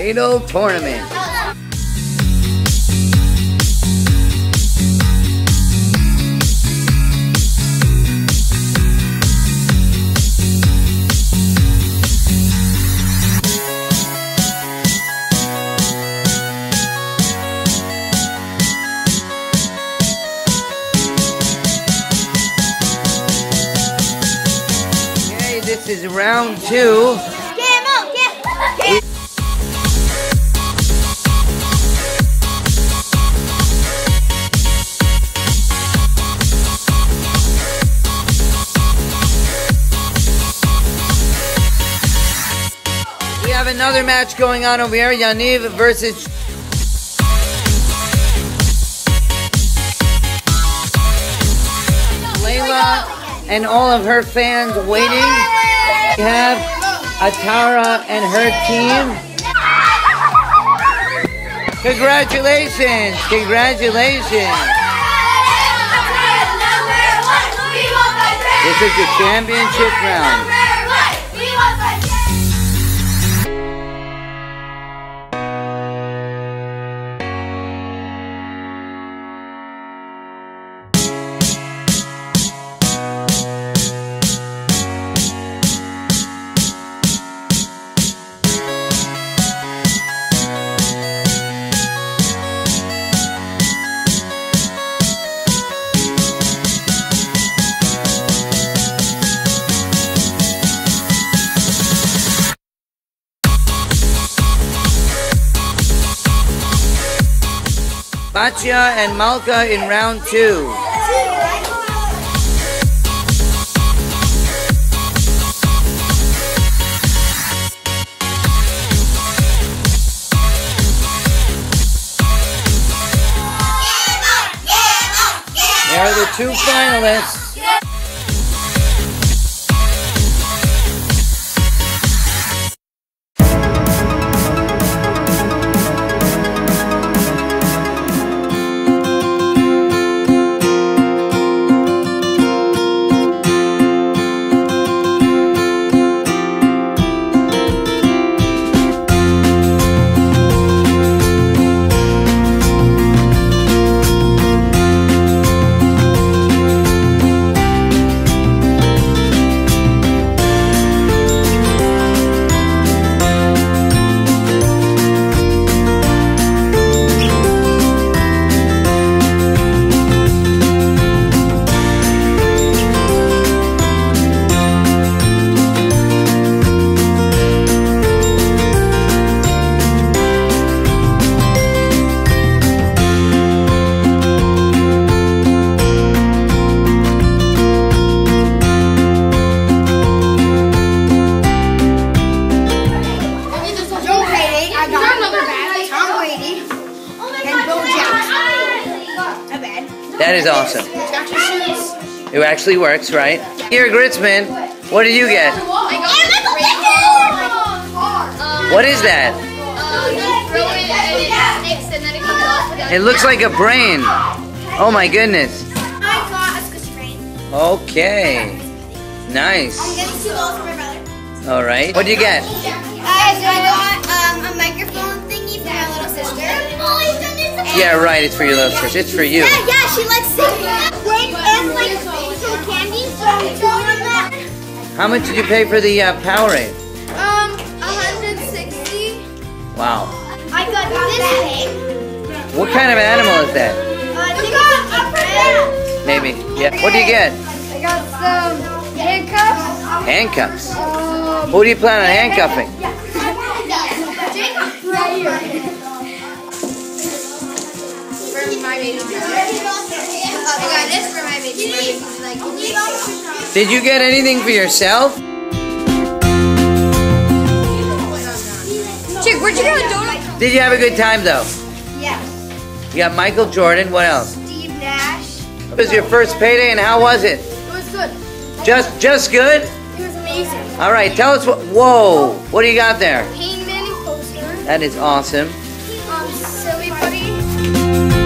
Fatal Tournament. Okay, this is round 2. We have another match going on over here. Yaniv versus Layla and all of her fans waiting. We have Atara and her team. Congratulations! Congratulations! This is the championship round. Batya and Malka in round 2. They are the 2 finalists. That is awesome. It actually works, right? Here, Gritzman, what did you get? What is that? It looks like a brain. Oh my goodness. Okay. Nice. All right. What did you get? I got a microphone thingy for my little sister. Yeah, right. It's for your little sister. It's for you. Yeah, she likes singing. And like some candy. How much did you pay for the Powerade? 160. Wow. I got this thing. What kind of animal is that? Maybe. Yeah. What do you get? I got some handcuffs. Handcuffs. Who do you plan on handcuffing? Right here. For my baby brother. I got this for my baby brother. Did you get anything for yourself? Chick, where'd you get a donut? Did you have a good time though? Yes. You got Michael Jordan. What else? Steve Nash. It was your first payday, and how was it? It was good. Just good? It was amazing. All right, tell us what. Whoa! What do you got there? Pain Manning poster. That is awesome. Silly Buddy.